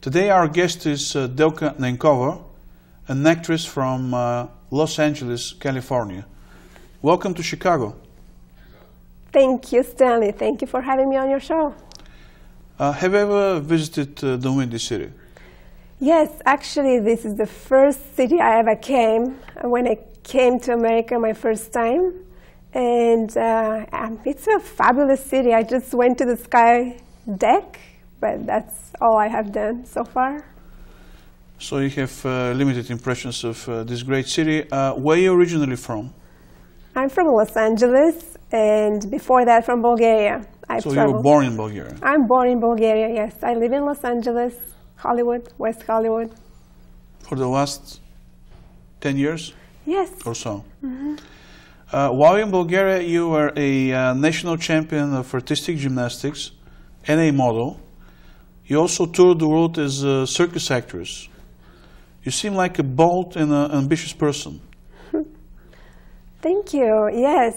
Today our guest is Delka Nenkova, an actress from Los Angeles, California. Welcome to Chicago. Thank you, Stanley. Thank you for having me on your show. Have you ever visited the Windy City? Yes, actually, this is the first city I ever came. When I came to America my first time. And it's a fabulous city. I just went to the sky deck, but that's all I have done so far. So you have limited impressions of this great city. Where are you originally from? I'm from Los Angeles, and before that from Bulgaria. So you were born in Bulgaria? I'm born in Bulgaria, yes. I live in Los Angeles, Hollywood, West Hollywood. For the last 10 years? Yes. Or so? Mm-hmm. While in Bulgaria, you were a national champion of artistic gymnastics and a model. You also toured the world as a circus actress. You seem like a bold and ambitious person. Thank you. Yes,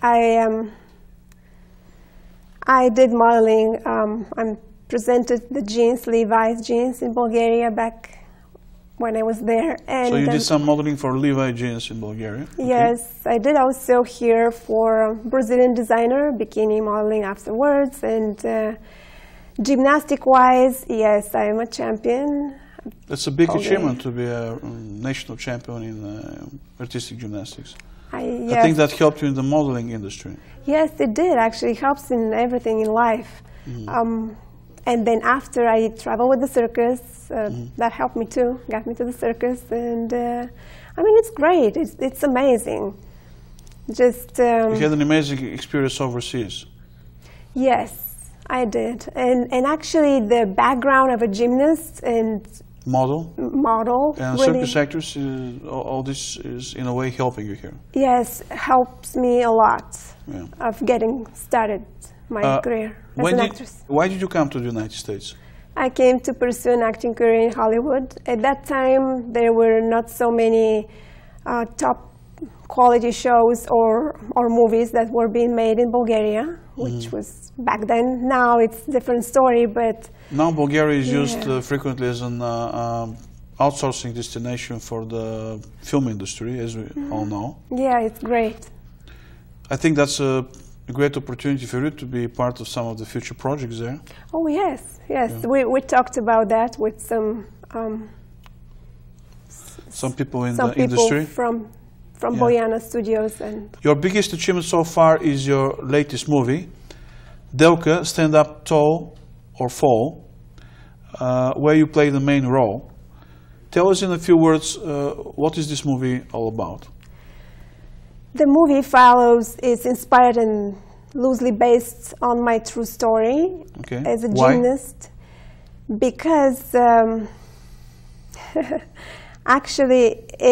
I did modeling. I presented the jeans, Levi's jeans in Bulgaria back when I was there. And so you did some modeling for Levi jeans in Bulgaria? Yes, okay. I did also here for a Brazilian designer, bikini modeling afterwards. And gymnastic-wise, yes, I am a champion. That's a big achievement to be a national champion in artistic gymnastics. Yes. I think that helped you in the modeling industry. Yes, it did actually. It helps in everything in life. Mm. And then after I traveled with the circus, that helped me too, got me to the circus. And I mean, it's great. It's amazing. Just you had an amazing experience overseas. Yes, I did. And actually the background of a gymnast and model and really, circus actress, all this is in a way helping you here. Yes, helps me a lot of getting started my career as an actress. Why did you come to the United States? I came to pursue an acting career in Hollywood. At that time, there were not so many top quality shows or movies that were being made in Bulgaria, which was back then. Now it's a different story, but... Now Bulgaria is used frequently as an outsourcing destination for the film industry, as we all know. Yeah, it's great. I think that's a great opportunity for you to be part of some of the future projects there. Oh, yes, yes. Yeah. We talked about that with some people in the industry. From Boyana Studios. And your biggest achievement so far is your latest movie, Delka, Stand Up Tall or Fall, where you play the main role. Tell us in a few words, what is this movie all about? The movie is inspired and loosely based on my true story as a gymnast. Because actually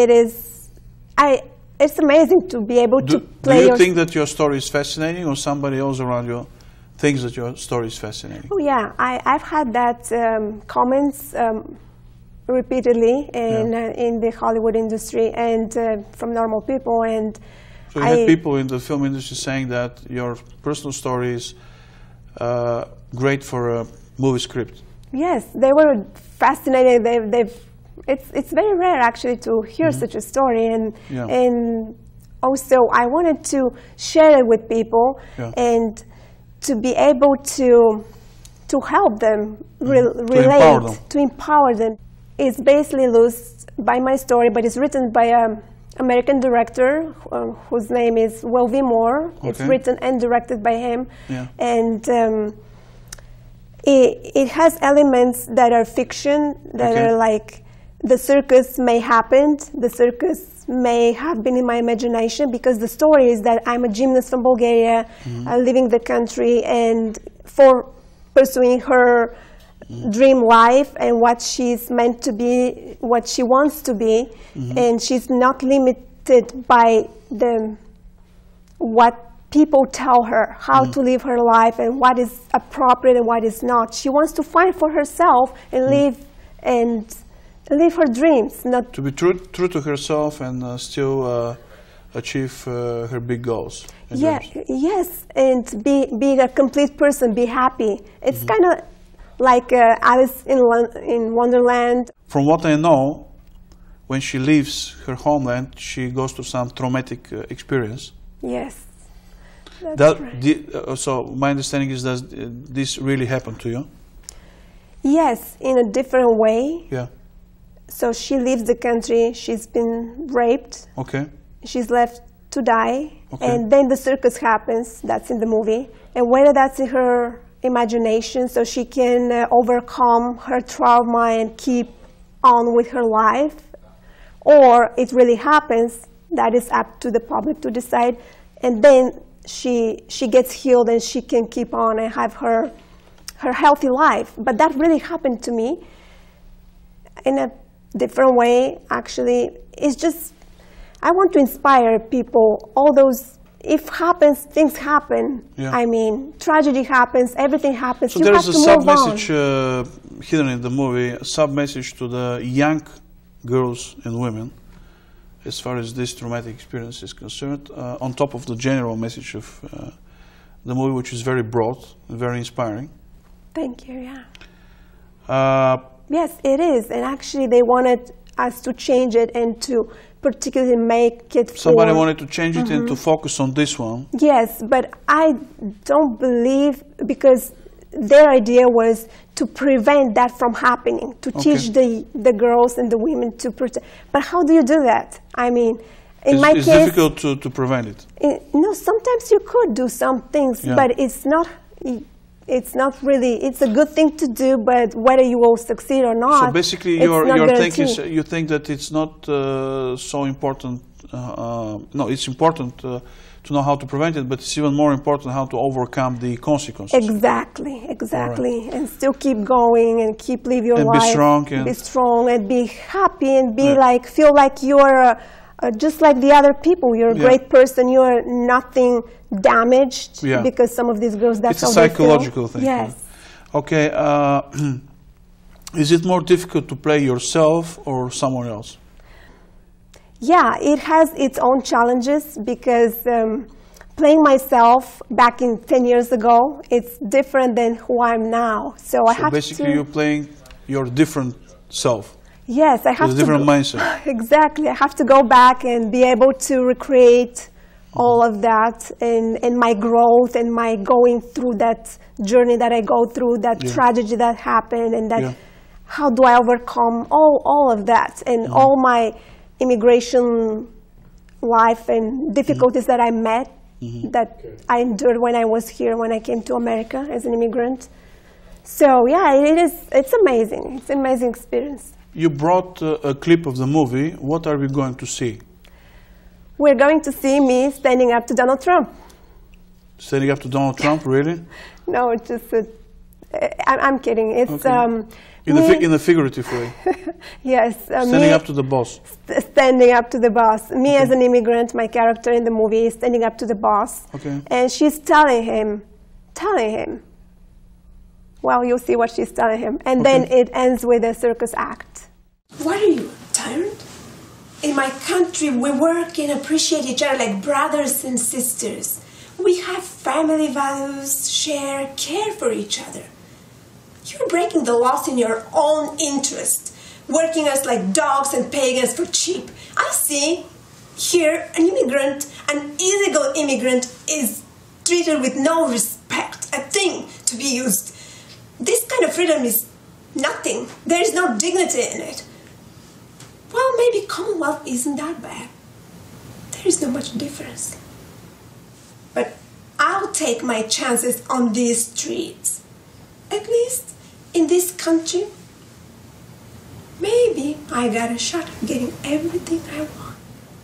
it's amazing to be able to play. Do you think that your story is fascinating, or somebody else around you thinks that your story is fascinating? Oh yeah, I've had that comments repeatedly in the Hollywood industry and from normal people. And so you had people in the film industry saying that your personal story is great for a movie script. Yes, they were fascinated. It's very rare actually to hear such a story, and also I wanted to share it with people and to be able to help them relate, to empower them. It's basically loosed by my story, but it's written by an American director whose name is Will V. Moore. It's written and directed by him, and it has elements that are fiction, that are like the circus may happen, the circus may have been in my imagination, because the story is that I'm a gymnast from Bulgaria, leaving the country and for pursuing her dream life and what she's meant to be, what she wants to be, and she's not limited by what people tell her, how to live her life and what is appropriate and what is not. She wants to find for herself and live her dreams. Not to be true to herself and still achieve her big goals. Yes, and be a complete person, be happy. It's kind of like Alice in Wonderland. From what I know, when she leaves her homeland, she goes through some traumatic experience. Yes, that's right. So my understanding is that this really happened to you? Yes, in a different way. Yeah. So she leaves the country, she's been raped. Okay. She's left to die. Okay. And then the circus happens, that's in the movie. And whether that's in her imagination, so she can overcome her trauma and keep on with her life, or it really happens, that is up to the public to decide. And then she gets healed and she can keep on and have her healthy life. But that really happened to me in a different way, actually. It's just, I want to inspire people. All those, if happens, things happen. Yeah. I mean, tragedy happens, everything happens. So you there have is a to move sub-message on. hidden in the movie, a sub-message to the young girls and women, as far as this traumatic experience is concerned, on top of the general message of the movie, which is very broad, very inspiring. Thank you, yeah. Yes, it is. And actually, they wanted us to change it and to particularly make it Somebody wanted to change it and to focus on this one. Yes, but I don't believe, because their idea was to prevent that from happening, to teach the girls and the women to protect. But how do you do that? I mean, in my case... It's difficult to prevent it. No, sometimes you could do some things, but it's not really, it's a good thing to do, but whether you will succeed or not, so basically your thing is, you think that it's not so important, no, it's important to know how to prevent it, but it's even more important how to overcome the consequences. Exactly, exactly. Right. And still keep going and keep live your life. And be strong. And be happy and be like, feel like you're just like the other people. You're a great person. You're nothing damaged because some of these girls, that's it's how a psychological thing. Yes. Okay. Is it more difficult to play yourself or someone else? Yeah, it has its own challenges because playing myself back in 10 years ago, it's different than who I'm now. So I have basically you're playing your different self. Yes, I have to. A different mindset. Exactly. I have to go back and be able to recreate all of that and my growth and my going through that journey that I go through, that tragedy that happened, and that how do I overcome all of that and all my immigration life and difficulties that I met, that I endured when I was here, when I came to America as an immigrant. So yeah, it's amazing. It's an amazing experience. You brought a clip of the movie. What are we going to see? We're going to see me standing up to Donald Trump. Standing up to Donald Trump, really? No, it's just I'm kidding. It's in a figurative way. Yes. Standing up to the boss. Standing up to the boss. Me as an immigrant, my character in the movie is standing up to the boss. Okay. And she's telling him. Well, you'll see what she's telling him. And then it ends with a circus act. What are you, a tyrant? In my country, we work and appreciate each other like brothers and sisters. We have family values, share, care for each other. You're breaking the laws in your own interest, working us like dogs and paying us for cheap. I see here an immigrant, an illegal immigrant, is treated with no respect, a thing to be used. This kind of freedom is nothing. There is no dignity in it. Well, maybe Commonwealth isn't that bad. There is not much difference. But I'll take my chances on these streets. At least in this country, maybe I got a shot at getting everything I want.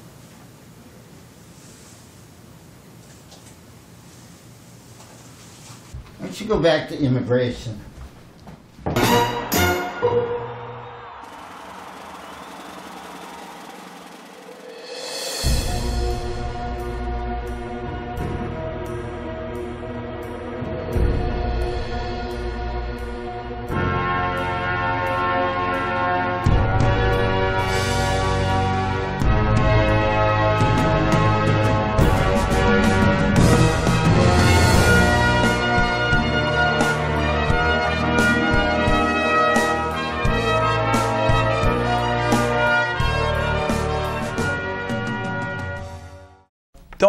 Why don't you go back to immigration?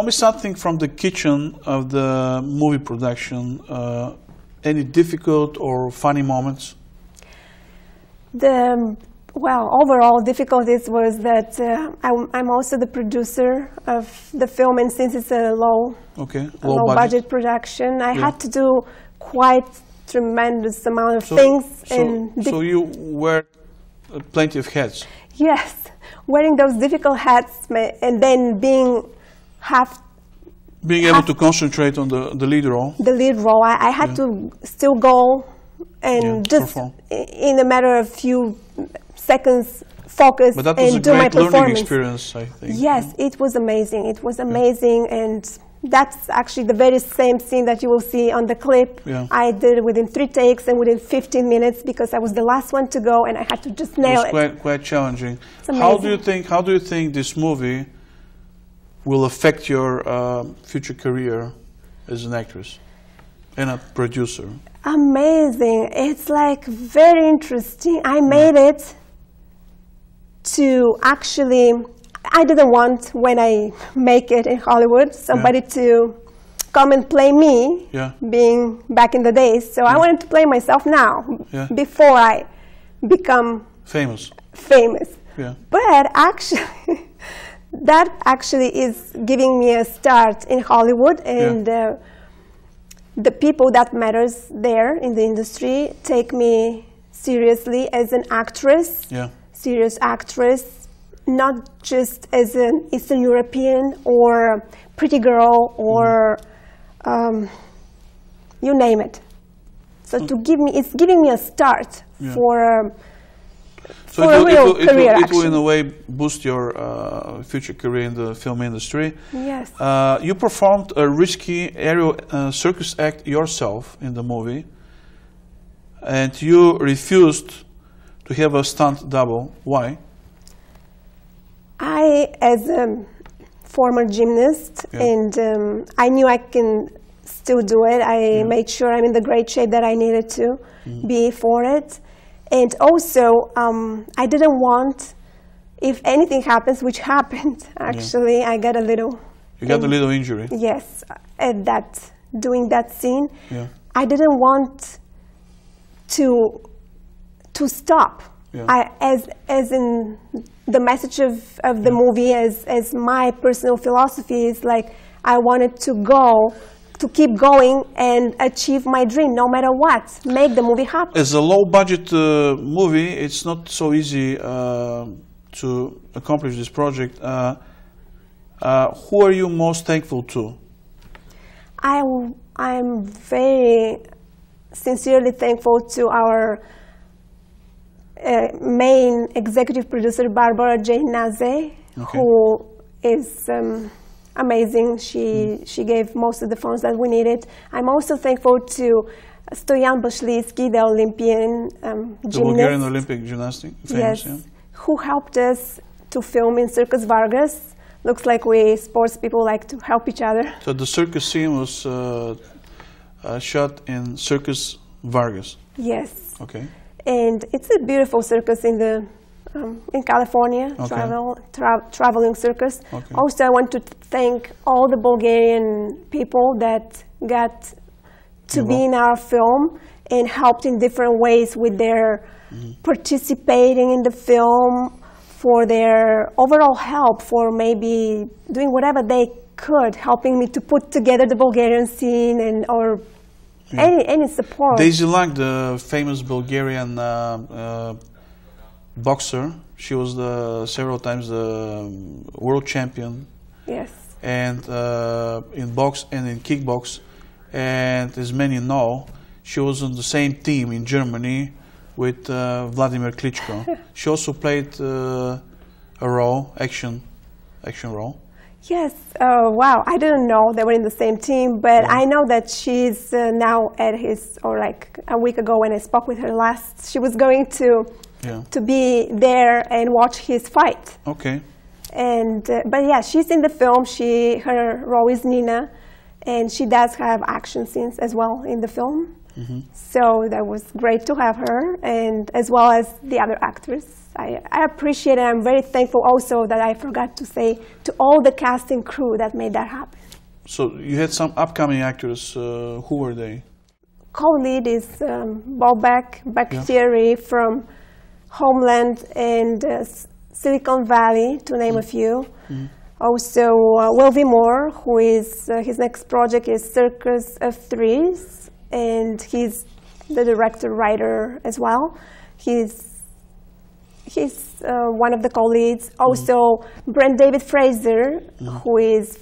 me something from the kitchen of the movie production. Any difficult or funny moments? Well, overall difficulties was that I'm also the producer of the film, and since it's a low budget production, I had to do quite tremendous amount of things. So you wear plenty of hats. Yes, wearing those difficult hats, and then being able to concentrate on the lead role. The lead role, I had to still go and just perform. In a matter of few seconds focus and do my performance. But that was a great learning experience, I think. Yes, it was amazing. It was amazing, and that's actually the very same scene that you will see on the clip. Yeah. I did it within 3 takes and within 15 minutes because I was the last one to go, and I had to just nail it. It was quite challenging. How do you think this movie will affect your future career as an actress and a producer? Amazing. It's like very interesting. I made it to actually, I didn't want, when I make it in Hollywood, somebody to come and play me, being back in the days. So I wanted to play myself now, before I become famous. Yeah. But actually, that actually is giving me a start in Hollywood, and the people that matters there in the industry take me seriously as an actress, serious actress, not just as an Eastern European or pretty girl or you name it. So it's giving me a start for a real career. It will in a way boost your future career in the film industry. Yes. You performed a risky aerial circus act yourself in the movie, and you refused to have a stunt double. Why? I, as a former gymnast, and I knew I can still do it. I made sure I'm in the great shape that I needed to be for it. And also, I didn't want, if anything happens, which happened, actually, I got a little... You got a little injury? Yes, at doing that scene. Yeah. I didn't want to stop. Yeah. As in the message of the movie, as my personal philosophy is like, I wanted to keep going and achieve my dream, no matter what, make the movie happen. As a low-budget movie, it's not so easy to accomplish this project. Who are you most thankful to? I'm very sincerely thankful to our main executive producer, Barbara Jane Naze, who is amazing. She gave most of the funds that we needed. I'm also thankful to Stoyan Bashlisky, the Olympian gymnast. The Bulgarian Olympic gymnastic, famous, who helped us to film in Circus Vargas. Looks like we sports people like to help each other. So the circus scene was shot in Circus Vargas? Yes. Okay. And it's a beautiful circus in California, traveling circus. Okay. Also, I want to thank all the Bulgarian people that got to be in our film and helped in different ways with their participating in the film, for their overall help, for maybe doing whatever they could, helping me to put together the Bulgarian scene and any support. Daisy Lang, the famous Bulgarian boxer, she was several times the world champion. Yes. And in box and in kickbox, and as many know, she was on the same team in Germany with Vladimir Klitschko. She also played a role, action role. Yes. Wow. I didn't know they were in the same team, but I know that she's now at like a week ago when I spoke with her last, she was going to be there and watch his fight. Okay. And but yeah, she's in the film. Her role is Nina, and she does have action scenes as well in the film. So that was great to have her, and as well as the other actors. I appreciate it. I'm very thankful also that I forgot to say to all the cast and crew that made that happen. So you had some upcoming actors. Who were they? Co-lead is Bobek Bakhtiari from Homeland and Silicon Valley, to name a few. Also, Wilby Moore, who is, his next project is Circus of Threes, and he's the director-writer as well. He's one of the co-leads. Also, Brent David Fraser, who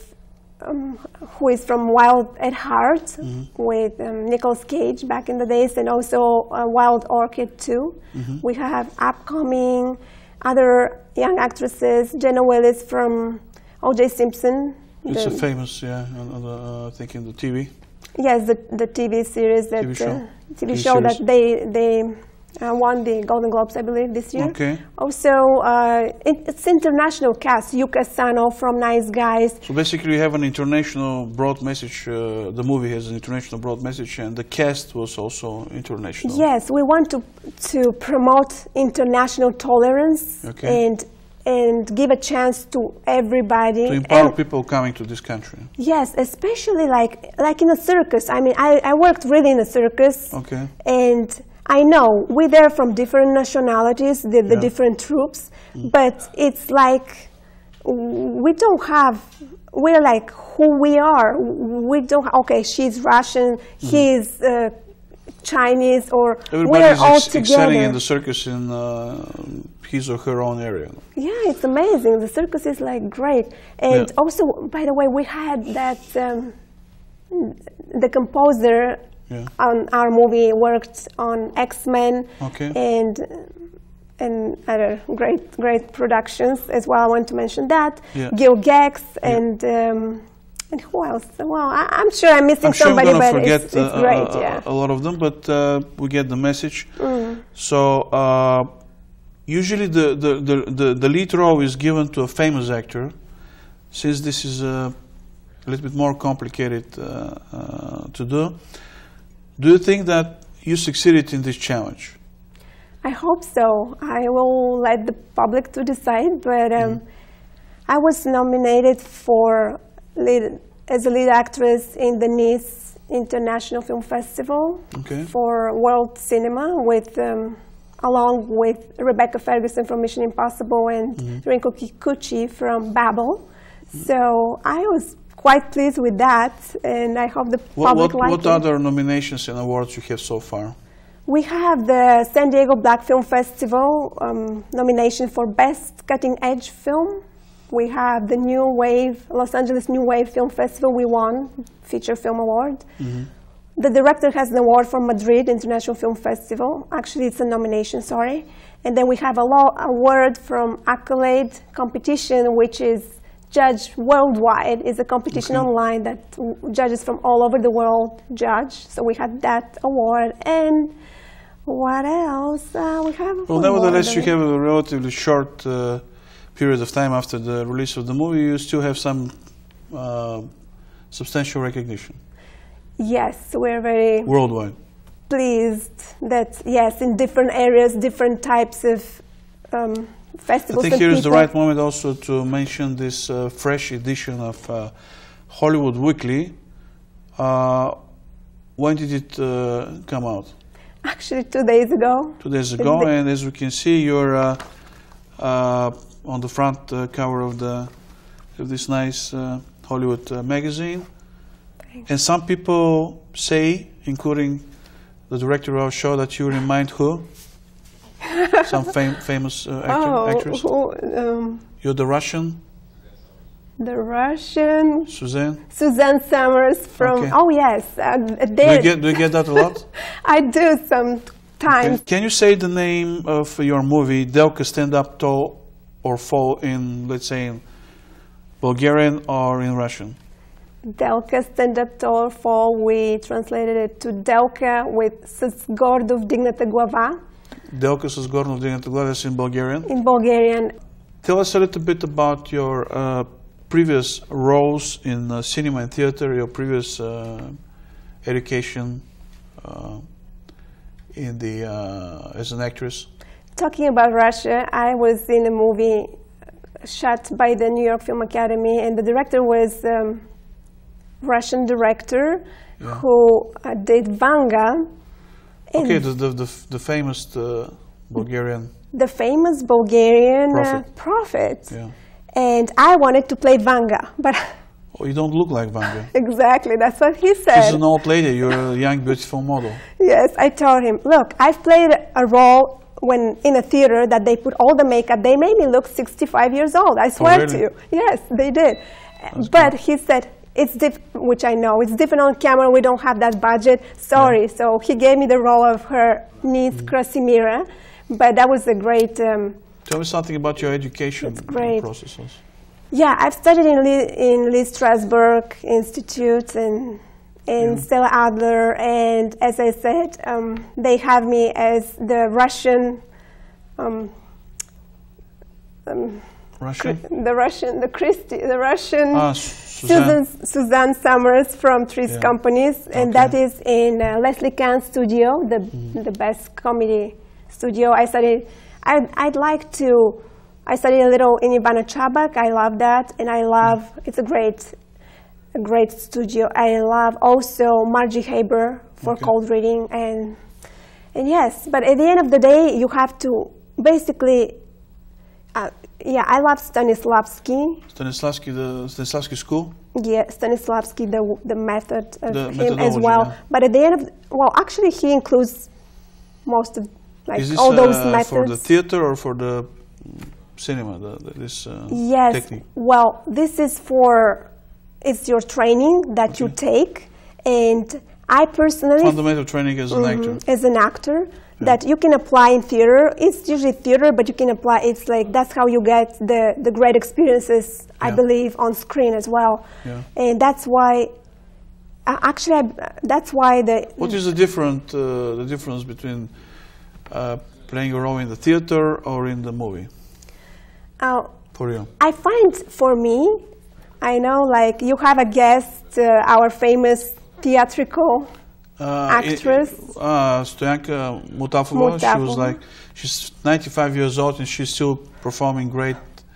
is from Wild at Heart with Nicolas Cage back in the days, and also Wild Orchid too. We have upcoming other young actresses, Jenna Willis from O.J. Simpson. It's a famous, I think in the TV. Yes, the TV series, that TV show that they won the Golden Globes, I believe, this year. Okay. Also, it's international cast. Yuka Sano from Nice Guys. So basically, you have an international broad message. The movie has an international broad message, and the cast was also international. Yes, we want to promote international tolerance and give a chance to everybody. To empower people coming to this country. Yes, especially like in a circus. I mean, I worked really in a circus. Okay. And I know we're there from different nationalities, the different troops, but it's like we're like who we are. We don't, okay, she's Russian, he's Chinese, or we're all together. Excelling in the circus in his or her own area. Yeah, it's amazing. The circus is like great. And also, by the way, we had that, the composer on our movie worked on X-Men and other great productions as well. I want to mention that. Gil Gex and who else? Well, I'm sure I'm missing somebody, but it's great. A lot of them, but we get the message. So usually the lead role is given to a famous actor. Since this is a little bit more complicated to do, do you think that you succeeded in this challenge? I hope so. I will let the public to decide, but I was nominated as a lead actress in the Nice International Film Festival for World Cinema, along with Rebecca Ferguson from Mission Impossible and Rinko Kikuchi from Babel. So I was quite pleased with that, and I hope the public liked it. What other nominations and awards you have so far? We have the San Diego Black Film Festival nomination for Best Cutting Edge Film. We have the New Wave, Los Angeles New Wave Film Festival. We won Feature Film Award. The director has an award from Madrid International Film Festival. Actually, it's a nomination, sorry. And then we have a award from Accolade Competition, which is judged worldwide. Is a competition online that judges from all over the world judge. So we had that award. And what else? We have. Well, nevertheless, you have a relatively short period of time after the release of the movie. You still have some substantial recognition. Yes, we're very worldwide pleased that in different areas, different types of festivals. I think here is the right moment also to mention this fresh edition of Hollywood Weekly. When did it come out? Actually, 2 days ago. 2 days ago, and as we can see, you're on the front cover of this nice Hollywood magazine. And some people say, including the director of our show, that you remind who? Some famous actress? You're the Russian? The Russian? Suzanne Summers from... Oh, yes. Do you get that a lot? I do sometimes. Can you say the name of your movie, Delka Stand Up Tall or Fall, in, let's say, in Bulgarian or in Russian? Delka Stand Up Tall or Fall, we translated it to Delka with С гордо вдигната глава. Delka с гордо вдигната глава, that's in Bulgarian? In Bulgarian. Tell us a little bit about your previous roles in cinema and theater, your previous education. as an actress? Talking about Russia, I was in a movie shot by the New York Film Academy, and the director was Russian director who did Vanga. Okay, the famous Bulgarian. The famous Bulgarian prophet. Yeah. And I wanted to play Vanga, but. Oh, you don't look like Vanga. Exactly, that's what he said. She's an old lady. You're a young, beautiful model. Yes, I told him, look, I've played a role when in a theater that they put all the makeup. They made me look 65 years old. I swear to you. Yes, they did. But he said, which I know, it's different on camera. We don't have that budget. Sorry. Yeah. So he gave me the role of her niece, Krasimira. But that was a great... Tell me something about your education processes. Yeah, I've studied in Lee Strasberg Institute and Stella Adler, and as I said, they have me as the Russian, Suzanne Summers from Three's Companies, and that is in Leslie Kahn's studio, the best comedy studio. I studied a little in Ivana Chabak. I love that, and I love, it's a great studio. I love also Margie Haber for cold reading, and yes, but at the end of the day, you have to basically, I love Stanislavski. Stanislavski school? Yeah, Stanislavski, the method of him as well. Yeah. But at the end of, actually he includes most of, all those methods. For the theater or for the cinema, this technique? Well, this is it's your training that you take, and I personally... Fundamental training as an actor. As an actor, that you can apply in theater. It's usually theater, but you can apply, it's like, that's how you get the great experiences, I believe, on screen as well. Yeah. And that's why, that's why What is the difference between playing a role in the theater or in the movie? For you? I find, for me, I know, like, you have a guest, our famous theatrical actress. Stoyanka Mutafova. She was she's 95 years old and she's still performing great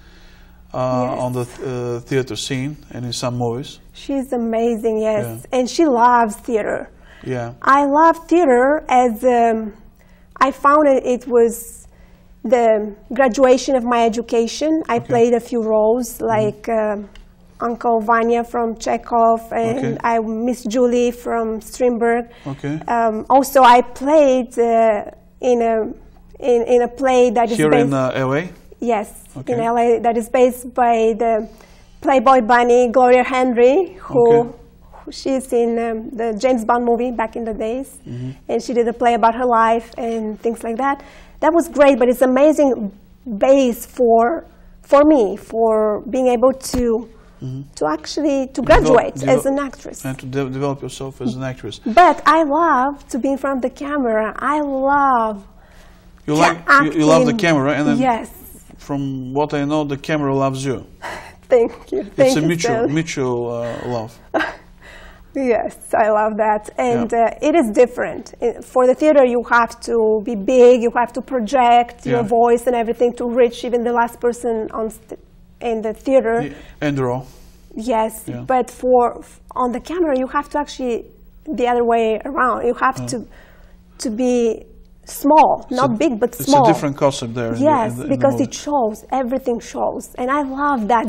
on the theater scene and in some movies. She's amazing, yes. Yeah. And she loves theater. Yeah. I love theater as, I found it was the graduation of my education. I played a few roles, like Uncle Vanya from Chekhov, and I Miss Julie from Strindberg. Also, I played in a play that is here based in LA. Yes, in LA, that is based by the Playboy bunny Gloria Henry, who she's in the James Bond movie back in the days, and she did a play about her life and things like that. That was great, but it's amazing base for me for being able to actually graduate as an actress and to develop yourself as an actress. But I love to be in front of the camera. I love you love the camera, and then from what I know, the camera loves you. Thank you. It's a mutual love. Yes, I love that, and it is different. For the theater, you have to be big. You have to project your voice and everything to reach even the last person in the theater. And draw. Yes, but on the camera, you have to actually the other way around. You have to be small, not big, but small. It's a different concept there. Yes, because it shows, everything shows, and I love that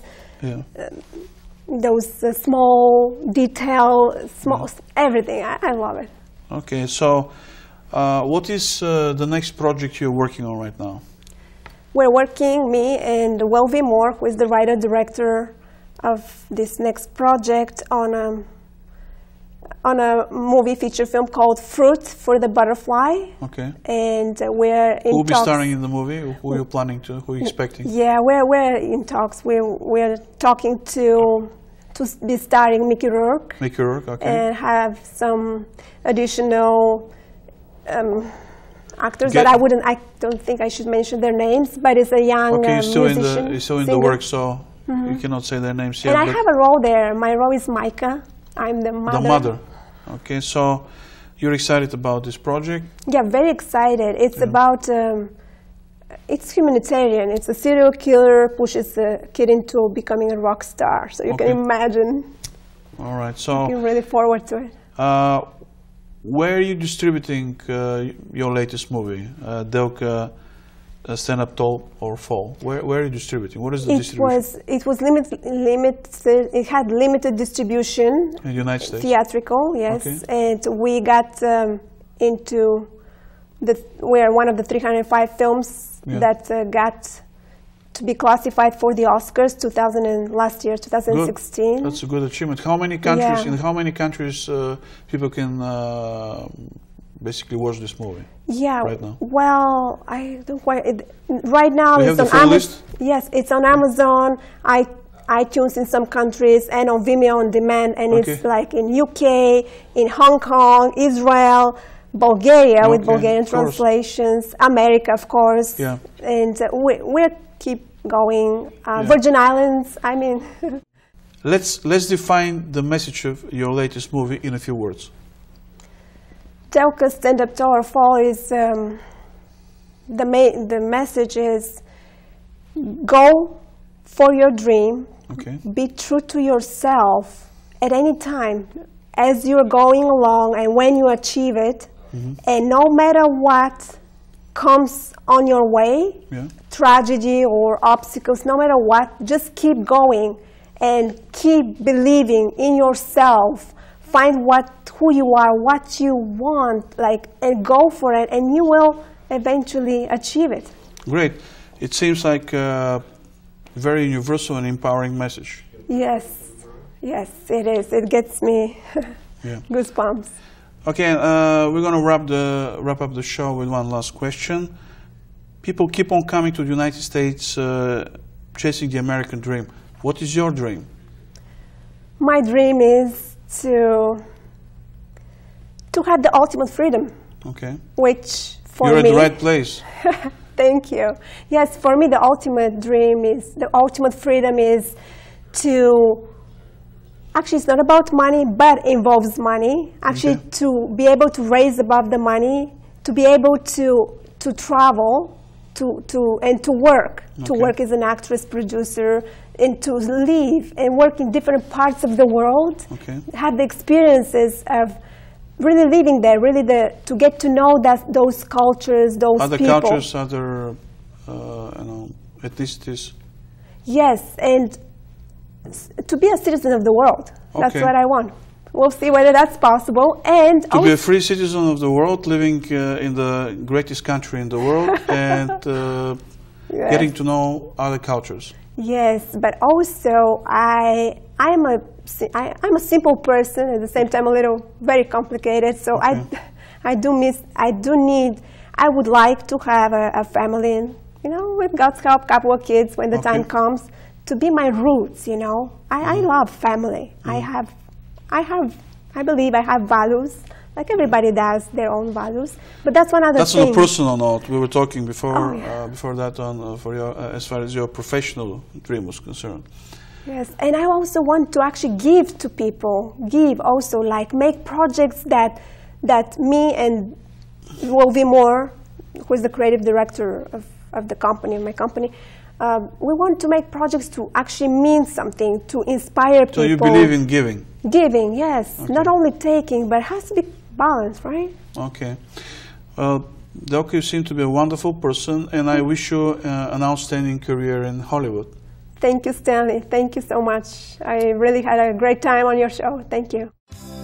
those small detail, everything. I love it. Okay, so what is the next project you're working on right now? We're working, me and Welvi Moore, who is the writer-director of this next project, on a movie feature film called Fruit for the Butterfly. Okay. And we're in talks. Who will be starring in the movie? Who are you planning to? Who are you expecting? Yeah, we're in talks. We're talking to be starring Mickey Rourke. Mickey Rourke, okay. And have some additional actors that I don't think I should mention their names, but it's a young musician. It's still in the work, so you cannot say their names yet. And I have a role there. My role is Micah. I'm the mother. The mother. Okay, so You're excited about this project? Yeah, very excited. It's about, it's humanitarian. It's a serial killer pushes a kid into becoming a rock star. So you can imagine. All right. So looking really forward to it. Where are you distributing your latest movie, Delka Stand Up Tall or Fall? Where are you distributing? What is the distribution? It was limited. It had limited distribution. In the United States? Theatrical, yes. Okay. And we got into we're one of the 305 films that got to be classified for the Oscars last year, 2016. Good. That's a good achievement. How many countries? In how many countries people can basically watch this movie? Yeah. Right now. Well, I don't quite. Right now, it's on Amazon. Yes, it's on Amazon, iTunes in some countries, and on Vimeo on demand. And it's like in UK, in Hong Kong, Israel, Bulgaria with Bulgarian translations, America, of course. Yeah. And we're keep going. Virgin Islands, I mean. Let's define the message of your latest movie in a few words. Delka Stand Up Tall or Fall is, the message is go for your dream, be true to yourself at any time as you're going along and when you achieve it, and no matter what comes on your way, tragedy or obstacles, no matter what, just keep going and keep believing in yourself. Find who you are, what you want, and go for it, and you will eventually achieve it. Great. It seems like a very universal and empowering message. Yes, yes, it is. It gets me goosebumps. Okay, we're going to wrap up the show with one last question. People keep on coming to the United States, chasing the American dream. What is your dream? My dream is to have the ultimate freedom. Okay. Which for me... You're at the right place. Thank you. Yes, for me the ultimate freedom is to... Actually, it's not about money, but involves money. Actually, to be able to raise above the money, to be able to travel, and to work. To work as an actress, producer, and to live and work in different parts of the world. Have the experiences of really living there, really to get to know those cultures, those other people. Other cultures, other ethnicities. Yes, and to be a citizen of the world. That's what I want. We'll see whether that's possible. And to be a free citizen of the world, living in the greatest country in the world, and getting to know other cultures. Yes, but also I'm a simple person, at the same time a little very complicated. So I would like to have a family, and with God's help, a couple of kids when the time comes, to be my roots. I love family. I believe I have values. Like everybody does their own values, but that's one other thing. That's on a personal note. We were talking before that on for your as far as your professional dream was concerned. Yes, and I also want to actually give to people. Give also, make projects that me and Will Moore, who is the creative director of the company, of my company, we want to make projects to actually mean something, to inspire people. So you believe in giving? Giving, yes. Not only taking, but it has to be balanced, right? Okay. Well, Delka, you seem to be a wonderful person, and I wish you an outstanding career in Hollywood. Thank you, Stanley. Thank you so much. I really had a great time on your show. Thank you.